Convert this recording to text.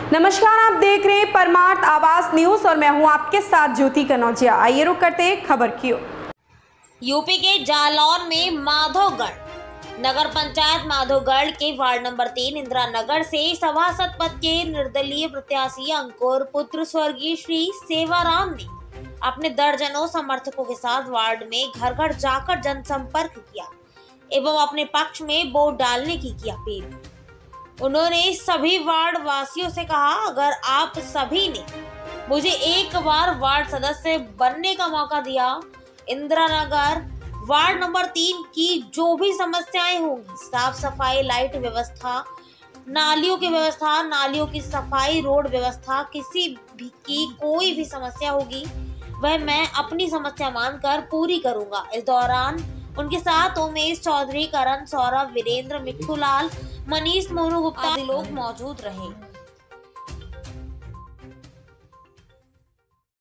नमस्कार, आप देख रहे हैं परमार्थ आवाज न्यूज और मैं हूं आपके साथ ज्योति कनौजिया। आइए रुक करते हैं खबर की ओर। यूपी के जालौन में माधोगढ़ नगर पंचायत माधोगढ़ के वार्ड नंबर 3 इंदिरा नगर से सभासद पद के निर्दलीय प्रत्याशी अंकुर पुत्र स्वर्गीय श्री सेवाराम ने अपने दर्जनों समर्थकों के साथ वार्ड में घर घर जाकर जनसंपर्क किया एवं अपने पक्ष में वोट डालने की अपील। उन्होंने सभी वार्ड वासियों से कहा, अगर आप सभी ने मुझे एक बार वार्ड सदस्य बनने का मौका दिया, इंदिरा नगर वार्ड नंबर 3 की जो भी समस्याएं होंगी, साफ सफाई, लाइट व्यवस्था, नालियों की व्यवस्था, नालियों की सफाई, रोड व्यवस्था, किसी भी की कोई भी समस्या होगी वह मैं अपनी समस्या मानकर पूरी करूंगा। इस दौरान उनके साथ उमेश चौधरी, करण, सौरभ, वीरेंद्र, मिट्ठू लाल, मनीष, मोनू गुप्ता आदि लोग मौजूद रहे।